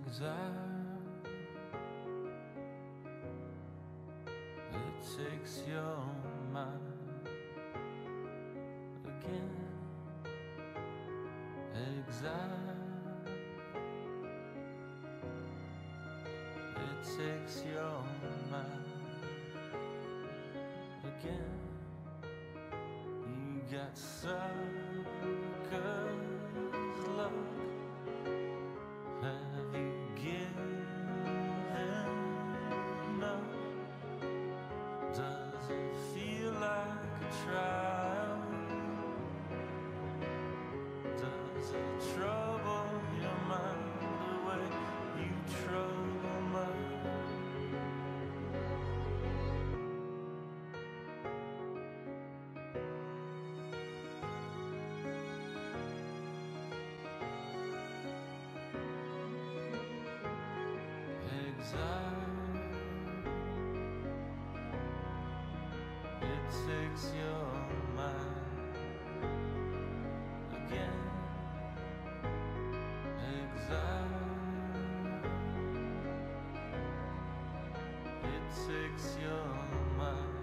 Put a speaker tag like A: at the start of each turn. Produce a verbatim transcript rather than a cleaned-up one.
A: Exile, it takes your mind again. Exile, it takes your mind again. You got suckers luck. Have you given up? Does it feel like a trial? Does it trouble your mind the way you trouble mine? Exile, it takes your mind again. Exile, it takes your mind